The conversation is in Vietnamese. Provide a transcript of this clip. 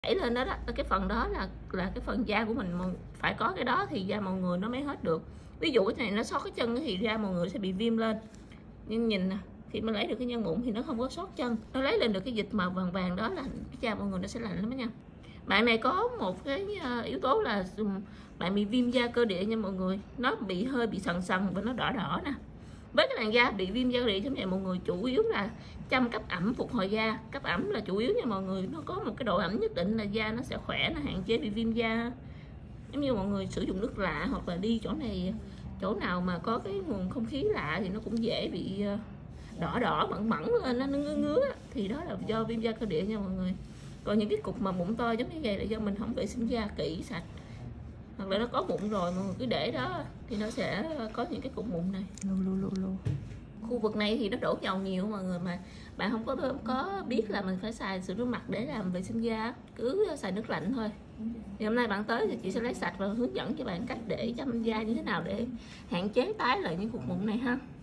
đẩy lên đó, cái phần đó là cái phần da của mình, phải có cái đó thì da mọi người nó mới hết được. Ví dụ cái này nó sót cái chân thì da mọi người sẽ bị viêm lên, nhưng nhìn nè, khi mà lấy được cái nhân mụn thì nó không có sót chân, nó lấy lên được cái dịch màu vàng vàng đó là cái da mọi người nó sẽ lành lắm đó nha. Bạn này có một cái yếu tố là bạn bị viêm da cơ địa nha mọi người, nó hơi bị sần sần và nó đỏ đỏ nè. Với cái làn da bị viêm da cơ địa như này mọi người, chủ yếu là chăm cấp ẩm, phục hồi da. Cấp ẩm là chủ yếu nha mọi người, nó có một cái độ ẩm nhất định là da nó sẽ khỏe, nó hạn chế bị viêm da. Giống như mọi người sử dụng nước lạ hoặc là đi chỗ nào mà có cái nguồn không khí lạ thì nó cũng dễ bị đỏ đỏ mẩn mẩn lên, nó ngứa ngứa, thì đó là do viêm da cơ địa nha mọi người. Còn những cái cục mà mụn to giống như vậy là do mình không vệ sinh da kỹ sạch, hoặc là nó có mụn rồi mọi người cứ để đó thì nó sẽ có những cái cục mụn này. Khu vực này thì nó đổ dầu nhiều mọi người, mà bạn không có biết là mình phải xài sữa rửa mặt để làm vệ sinh da, cứ xài nước lạnh thôi. Thì hôm nay bạn tới thì chị sẽ lấy sạch và hướng dẫn cho bạn cách để chăm da như thế nào để hạn chế tái lại những cục mụn này ha.